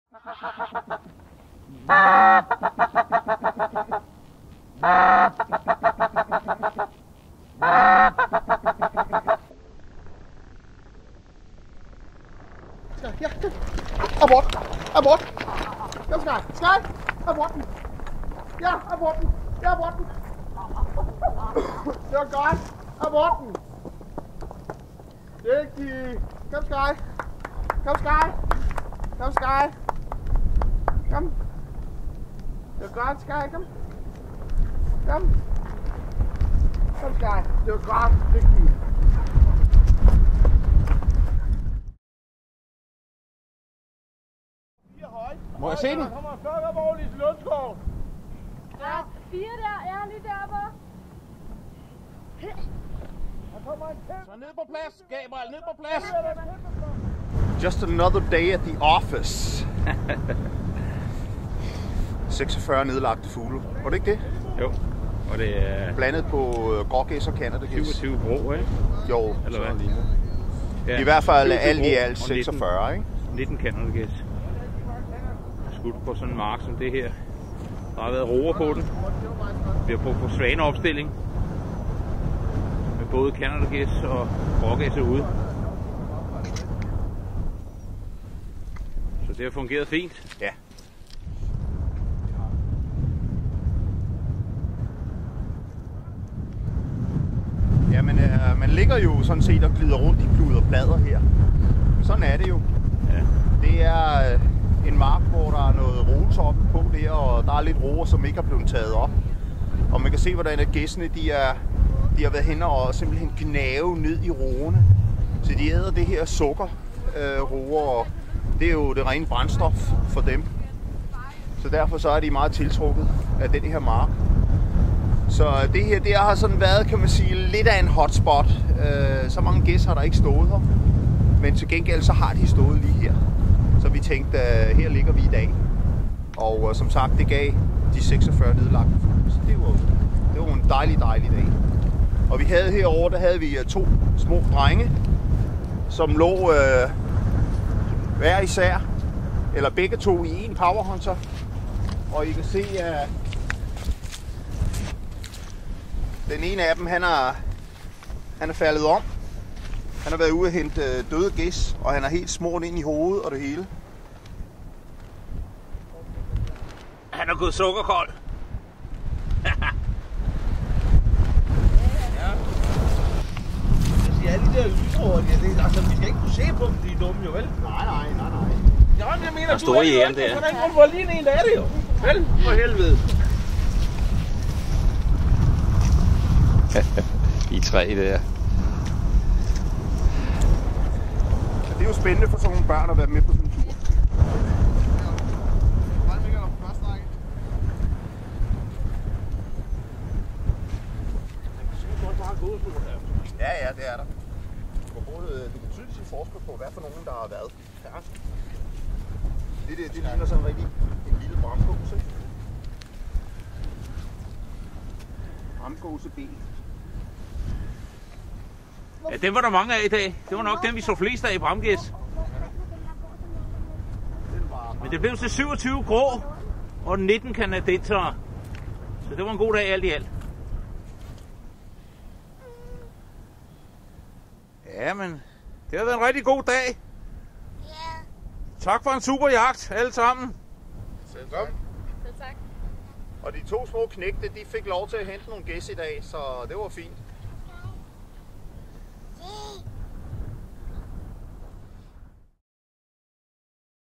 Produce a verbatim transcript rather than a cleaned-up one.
Ja, abort, abort. Kom, Sky, Sky, aborten. Ja, aborten, ja, aborten. Det var godt, aborten. Dygtig. Kom, Sky. Kom, Sky. Kom, Sky. Kom. Det var godt, Sky, kom. Kom. Kom, Sky. Det var godt, dygtig. Må jeg se den? Der kommer en flok op over Lise Lundskov. Ja, fire der, ja, lige deroppe. Der kommer en kæmpe. Så ned på plads, Gabriel, ned på plads. Just another day at the office. seksogfyrre nedlagte fugle. Var det ikke det? Jo, og det er Blandet på uh, grågæs og canadagæs. syvogtyve bro, ikke? Jo, Eller hvad? Ja. I hvert fald alt i syvogtyve alt seksogfyrre, ikke? nitten canadagæs. Skudt på sådan en mark som det her. Der har været roer på den. Vi har brugt på svaneopstilling. Med både canadagæs og grågæs ude. Så det har fungeret fint. Ja. Jamen, øh, man ligger jo sådan set og glider rundt i klud og plader her. Sådan er det jo. Ja. Det er øh, en mark, hvor der er noget roetoppe på der, og der er lidt roer, som ikke er blevet taget op. Og man kan se, hvordan gæssene de er, de har været hen og simpelthen gnave ned i roerne. Så de æder det her sukker, øh, roer, og det er jo det rene brændstof for dem. Så derfor så er de meget tiltrukket af den her mark. Så det her, det har sådan været, kan man sige, lidt af en hotspot. Øh, så mange gæs har der ikke stået her. Men til gengæld så har de stået lige her. Så vi tænkte, uh, her ligger vi i dag. Og uh, som sagt, det gav de seksogfyrre nedlagte fugle. Så det var, det var en dejlig, dejlig dag. Og vi havde herovre, der havde vi uh, to små drenge, som lå uh, hver især, eller begge to i en powerhunter. Og I kan se, at uh, den ene af dem, han er, han er faldet om. Han har været ude og hente døde gæs, og han er helt smurt ind i hovedet og det hele. Han er gået sukkerkold. Ja. Jeg siger, alle de der lysråder, det, altså, vi skal ikke kunne se på dem, de er dumme jo, vel? Nej, nej, nej, nej. Ja, jeg mener, Der er store jæren der. Hvordan grund for lige en, der er det jo? Vel, for helvede. I tre der. Det er jo spændende for sådan nogle børn at være med på sådan en tur. Ja, ja, det er der. Du kan, både, du kan tydeligt se forskel på, hvad for nogen, der har været. Ja. Det, det, det ligner sådan rigtig en lille bramgåse. Bramgåseben. Ja, dem var der mange af i dag. Det var nok dem, vi så flest af i bramgæs. Men det blev til syvogtyve grå og nitten canadenser. Så det var en god dag alt i alt. Ja, men det har været en rigtig god dag. Ja. Tak for en super jagt, alle sammen. Selv tak. Selv tak. Og de to små knægte, de fik lov til at hente nogle gæs i dag, så det var fint.